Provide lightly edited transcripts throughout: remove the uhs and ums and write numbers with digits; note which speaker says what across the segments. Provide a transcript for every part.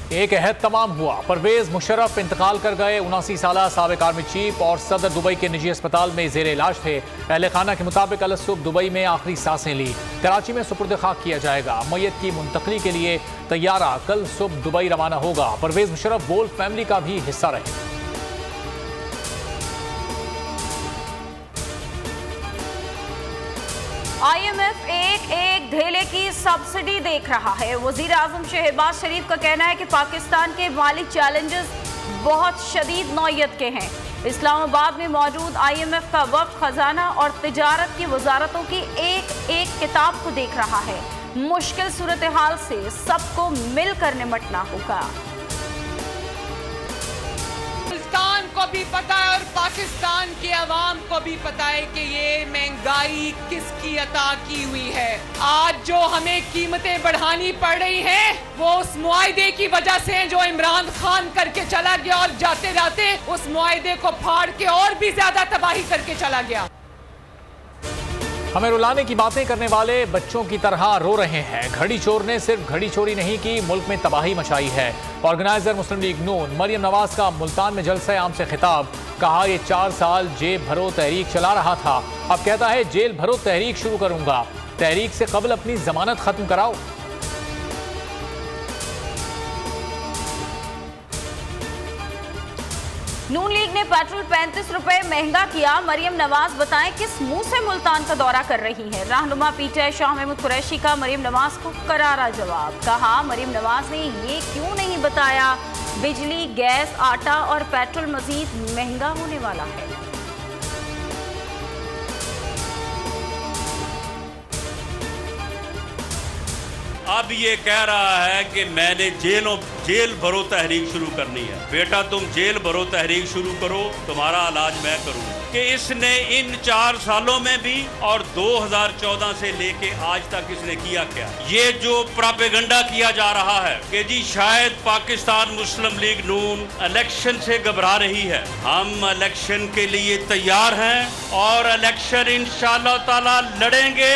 Speaker 1: एक अहद तमाम हुआ। परवेज मुशर्रफ इंतकाल कर गए। 79 साला साबिक आर्मी चीफ और सदर दुबई के निजी अस्पताल में जेर इलाज थे। अहले खाना के मुताबिक कल सुबह दुबई में आखिरी सांसें ली। कराची में सुपुर्द खाक किया जाएगा। मैयत की मुंतकली के लिए तैयारा कल सुबह दुबई रवाना होगा। परवेज मुशर्रफ वोल्फ फैमिली का भी हिस्सा रहे।
Speaker 2: IMF एक ढेले की सब्सिडी देख रहा है। वजीर आजम शहबाज शरीफ का कहना है कि पाकिस्तान के माली चैलेंजेस बहुत शदीद नौयत के हैं। इस्लामाबाद में मौजूद IMF का वफ्द खजाना और तिजारत की वजारतों की एक किताब को देख रहा है। मुश्किल सूरत हाल से सबको मिलकर निपटना होगा।
Speaker 3: पाकिस्तान को भी पता है और पाकिस्तान के अवाम को भी पता है कि ये महंगाई किसकी अता की हुई है। आज जो हमें कीमतें बढ़ानी पड़ रही हैं वो उस मुआहदे की वजह से जो इमरान खान करके चला गया और जाते जाते उस मुआहदे को फाड़ के और भी ज्यादा तबाही करके चला गया।
Speaker 1: हमें रुलाने की बातें करने वाले बच्चों की तरह रो रहे हैं। घड़ी चोर ने सिर्फ घड़ी चोरी नहीं की, मुल्क में तबाही मचाई है। ऑर्गेनाइजर मुस्लिम लीग नून मरियम नवाज का मुल्तान में जलसे आम से खिताब। कहा ये 4 साल जेल भरो तहरीक चला रहा था, अब कहता है जेल भरो तहरीक शुरू करूंगा। तहरीक से कबल अपनी जमानत खत्म कराओ।
Speaker 2: नून लीग ने पेट्रोल 35 रुपए महंगा किया। मरियम नवाज बताएं किस मुंह से मुल्तान का दौरा कर रही हैं। रहनुमा PTI शाह महमूद कुरैशी का मरियम नवाज को करारा जवाब। कहा मरियम नवाज ने ये क्यों नहीं बताया बिजली, गैस, आटा और पेट्रोल मजीद महंगा होने वाला है।
Speaker 4: अब ये कह रहा है कि मैंने जेल भरो तहरीक शुरू करनी है। बेटा तुम जेल भरो तहरीक शुरू करो, तुम्हारा इलाज मैं करूँगा। कि इसने इन 4 सालों में भी और 2014 से लेके आज तक इसने किया क्या। ये जो प्रोपेगेंडा किया जा रहा है कि जी शायद पाकिस्तान मुस्लिम लीग नून इलेक्शन से घबरा रही है। हम इलेक्शन के लिए तैयार हैं और इलेक्शन इंशाअल्लाह ताला लड़ेंगे।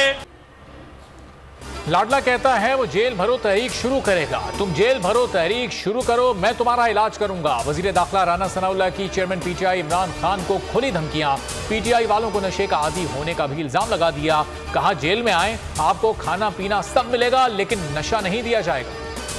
Speaker 1: लाडला कहता है वो जेल भरो तहरीक शुरू करेगा। तुम जेल भरो तहरीक शुरू करो, मैं तुम्हारा इलाज करूंगा। वजीर दाखिला राना सनाउल्लाह की चेयरमैन PTI इमरान खान को खुली धमकियां। PTI वालों को नशे का आदी होने का भी इल्जाम लगा दिया। कहा जेल में आए आपको खाना पीना सब मिलेगा लेकिन नशा नहीं दिया जाएगा।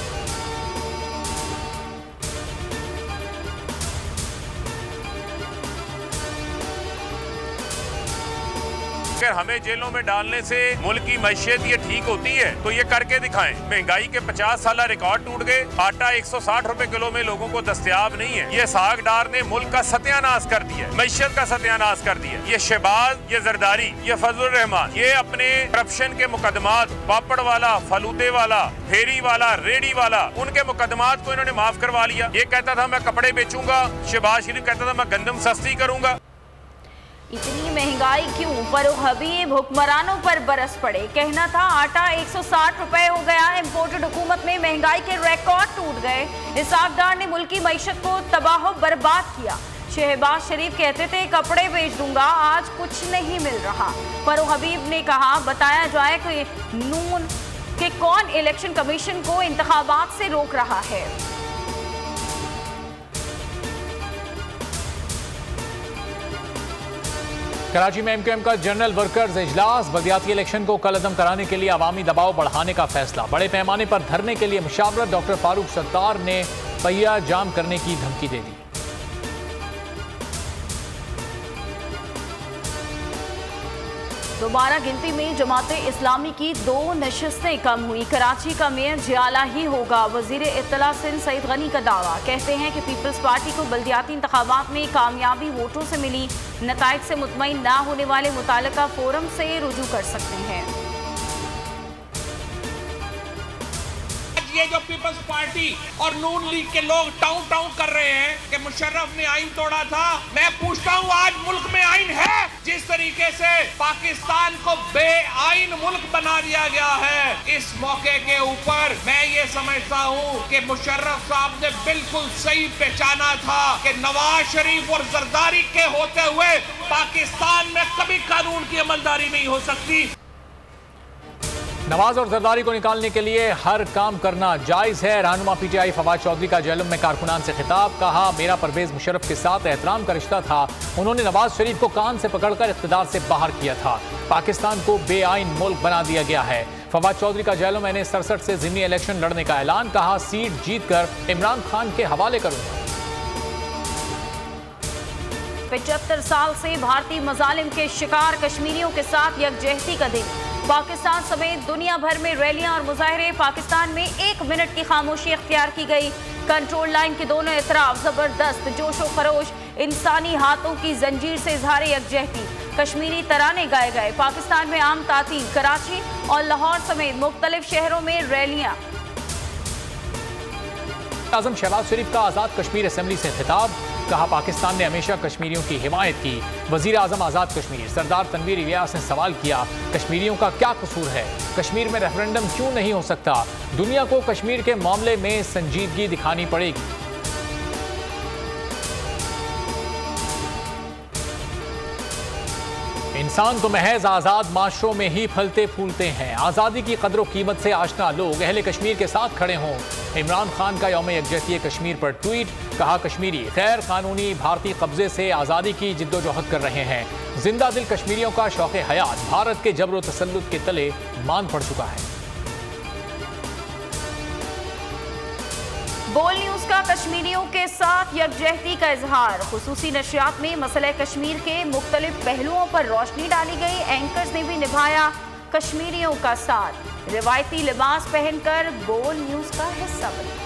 Speaker 5: अगर हमें जेलों में डालने से मुल्क की मैशियत ये ठीक होती है तो ये करके दिखाएं। महंगाई के 50 साल रिकॉर्ड टूट गए। आटा 160 रुपए किलो में लोगों को दस्तयाब नहीं है। ये सागदार ने मुल्क का सत्यानाश कर दिया, मैशियत का सत्यानाश कर दिया। ये शहबाज, ये जरदारी, ये फजलुर रहमान, ये अपने करप्शन के मुकदमात, पापड़ वाला, फलूदे वाला, फेरी वाला, रेडी वाला, उनके मुकदमात को इन्होंने माफ करवा लिया। ये कहता था मैं कपड़े बेचूंगा, शहबाज शरीफ कहता था मैं गंदम सस्ती करूंगा।
Speaker 2: इतनी महंगाई क्यों? फरूख हबीब हुक्मरानों पर बरस पड़े। कहना था आटा 160 रुपए हो गया। इम्पोर्टेड हुकूमत में महंगाई के रिकॉर्ड टूट गए। इसाकदार ने मुल्क की मईशत को तबाह बर्बाद किया। शहबाज शरीफ कहते थे कपड़े बेच दूंगा, आज कुछ नहीं मिल रहा। फरूख हबीब ने कहा बताया जाए कि नून के कौन इलेक्शन कमीशन को इंतखाबात से रोक रहा है।
Speaker 1: कराची में MQM का जनरल वर्कर्स इजलास। बल्दियाती इलेक्शन को कलअदम कराने के लिए अवामी दबाव बढ़ाने का फैसला। बड़े पैमाने पर धरने के लिए मुशावरत। डॉक्टर फारूक सत्तार ने पहिया जाम करने की धमकी दे दी।
Speaker 2: दोबारा गिनती में जमाते इस्लामी की 2 नशस्तें कम हुई। कराची का मेयर जियाला ही होगा। वजीर इत्तला सिंध सईद गनी का दावा। कहते हैं कि पीपल्स पार्टी को बल्दियाती इंतखाबात में कामयाबी वोटों से मिली। नताइज से मुतमईन ना होने वाले मुतालिका फोरम से रुजू कर सकते हैं।
Speaker 6: ये जो पीपल्स पार्टी और नून लीग के लोग टाउन कर रहे हैं कि मुशर्रफ ने आइन तोड़ा था, मैं पूछता हूँ आज मुल्क में आइन है? जिस तरीके से पाकिस्तान को बेआइन मुल्क बना दिया गया है, इस मौके के ऊपर मैं ये समझता हूँ कि मुशर्रफ साहब ने बिल्कुल सही पहचाना था कि नवाज शरीफ और जरदारी के होते हुए पाकिस्तान में कभी कानून की अमलदारी नहीं हो सकती।
Speaker 1: नवाज और जरदारी को निकालने के लिए हर काम करना जायज है। रहनुमा पीटीआई फवाद चौधरी का जेलम में कारकुनान से खिताब, कहा मेरा परवेज मुशर्रफ के साथ एहतराम का रिश्ता था, उन्होंने नवाज शरीफ को कान से पकड़कर इख्तिदार से बाहर किया था। पाकिस्तान को बेआइन मुल्क बना दिया गया है। फवाद चौधरी का जेलम मैंने 67 से ज़िमनी इलेक्शन लड़ने का ऐलान, कहा सीट जीतकर इमरान खान के हवाले करूंगा।
Speaker 2: 75 साल से भारतीय मजालिम के शिकार कश्मीरियों के साथ यकजहती का दिन। पाकिस्तान समेत दुनिया भर में रैलियां और मुजाहरे। पाकिस्तान में 1 मिनट की खामोशी इख्तियार की गई। कंट्रोल लाइन के दोनों इतराफ जबरदस्त जोश व खरोश, इंसानी हाथों की जंजीर से इजहार यकजहती। कश्मीरी तराने गाए गए। पाकिस्तान में आम तातील, कराची और लाहौर समेत मुख्तलिफ शहरों में रैलियां।
Speaker 1: आज़म शहबाज शरीफ का आज़ाद कश्मीर असेंबली से खिताब, कहा पाकिस्तान ने हमेशा कश्मीरियों की हिमायत की। वजीर आज़म आज़ाद कश्मीर सरदार तनवीर इलियास ने सवाल किया, कश्मीरियों का क्या कसूर है, कश्मीर में रेफरेंडम क्यों नहीं हो सकता? दुनिया को कश्मीर के मामले में संजीदगी दिखानी पड़ेगी। इंसान तो महज आज़ाद माशरों में ही फलते फूलते हैं। आज़ादी की कदर व कीमत से आशना लोग अहले कश्मीर के साथ खड़े हों। इमरान खान का यौम यकजहती कश्मीर पर ट्वीट, कहा कश्मीरी गैर कानूनी भारतीय कब्जे से आज़ादी की जिद्दोजहद कर रहे हैं। जिंदा दिल कश्मीरियों का शौक़ हयात भारत के जबर व तसल्लुत के तले मान पड़ चुका है।
Speaker 2: बोल न्यूज का कश्मीरियों के साथ यकजहती का इजहार। खुसूसी नशरियात में मसले कश्मीर के मुख्तलिफ पहलुओं पर रोशनी डाली गई। एंकर्स ने भी निभाया कश्मीरियों का साथ। रिवायती लिबास पहनकर बोल न्यूज का हिस्सा बने।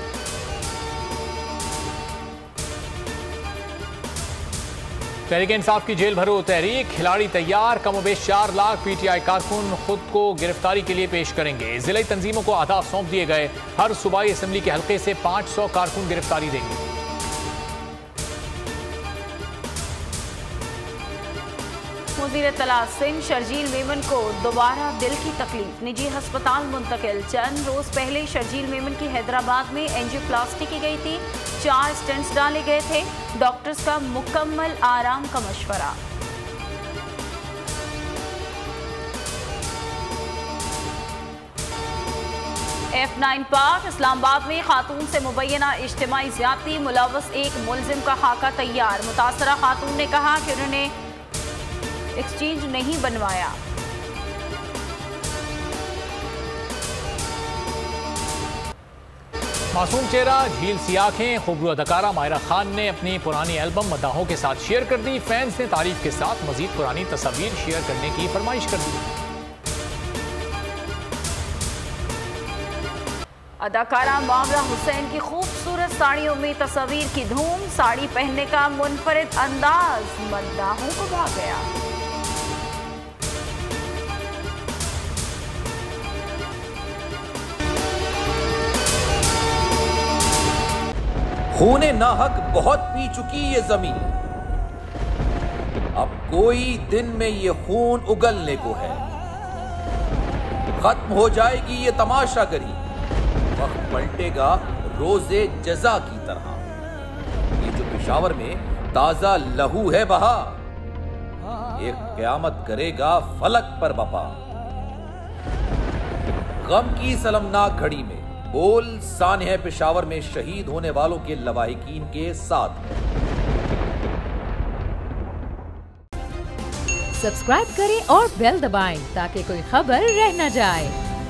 Speaker 1: तहरीक इंसाफ की जेल भरो तहरीक, खिलाड़ी तैयार। कमोबेश 4 लाख पीटीआई कारकुन खुद को गिरफ्तारी के लिए पेश करेंगे। जिले तंजीमों को अहदाफ सौंप दिए गए। हर सूबाई असेंबली के हल्के से 500 कारकुन गिरफ्तारी देंगे।
Speaker 2: मुदीर तलाश सिंह शर्जील मेमन को दोबारा दिल की तकलीफ, निजी अस्पताल मुंतकिल। चंद रोज पहले शर्जील मेमन की हैदराबाद में एंजियोप्लास्टी की गई थी। 4 स्टेंट्स डाले गए थे। डॉक्टर्स का मुकम्मल आराम का मशवरा। F9 पार्क इस्लामाबाद में खातून से मुबैना इज्तिमाई ज्यादती, मुलव्वस एक मुलजिम का खाका तैयार। मुतासरा खातून ने कहा कि उन्होंने एक्सचेंज नहीं बनवाया।
Speaker 1: मासूम चेहरा, झील सी आंखें, खूबसूरत अदाकारा माहिरा खान ने अपनी पुरानी एल्बम मदाहों के साथ शेयर कर दी। फैंस ने तारीफ के साथ मजीद पुरानी तस्वीर शेयर करने की फरमाइश कर दी।
Speaker 2: अदाकारा मामरा हुसैन की खूबसूरत साड़ियों में तस्वीर की धूम। साड़ी पहनने का मुनफरिद अंदाज मद्दाहों को भा गया।
Speaker 7: खूने नाहक बहुत पी चुकी ये जमीन, अब कोई दिन में ये खून उगलने को है। खत्म हो जाएगी ये तमाशागरी, वक्त पलटेगा रोजे जजा की तरह। ये जो पेशावर में ताजा लहू है बहा, एक क़यामत करेगा फलक पर बपा। गम की सलमनाक घड़ी में बोल सानह पेशावर में शहीद होने वालों के लवाहिकीन के साथ।
Speaker 8: सब्सक्राइब करें और बेल दबाएं ताकि कोई खबर रह न जाए।